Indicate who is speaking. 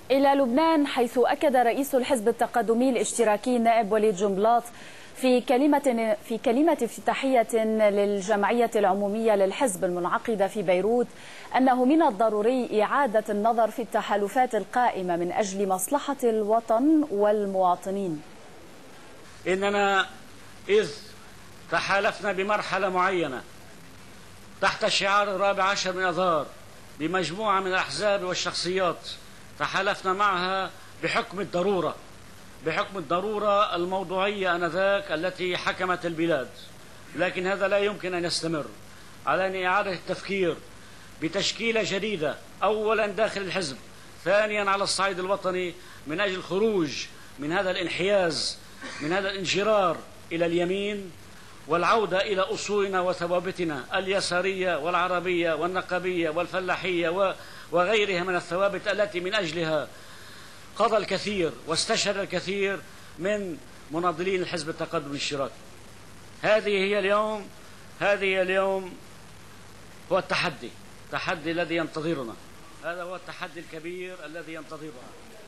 Speaker 1: إلى لبنان، حيث أكد رئيس الحزب التقدمي الاشتراكي النائب وليد جنبلاط في كلمة افتتاحية للجمعية العمومية للحزب المنعقدة في بيروت أنه من الضروري إعادة النظر في التحالفات القائمة من أجل مصلحة الوطن والمواطنين.
Speaker 2: إننا إذ تحالفنا بمرحلة معينة تحت شعار 14 من آذار بمجموعة من الأحزاب والشخصيات، تحالفنا معها بحكم الضرورة الموضوعية آنذاك التي حكمت البلاد، لكن هذا لا يمكن أن يستمر. علينا إعادة التفكير بتشكيلة جديدة، أولا داخل الحزب، ثانيا على الصعيد الوطني، من أجل الخروج من هذا الانحياز، من هذا الانجرار إلى اليمين، والعودة إلى أصولنا وثوابتنا اليسارية والعربية والنقبية والفلاحية وغيرها من الثوابت التي من أجلها قضى الكثير واستشهد الكثير من مناضلين الحزب التقدم الاشتراكي. هذه هي اليوم هو التحدي الذي ينتظرنا، هذا هو التحدي الكبير الذي ينتظرنا.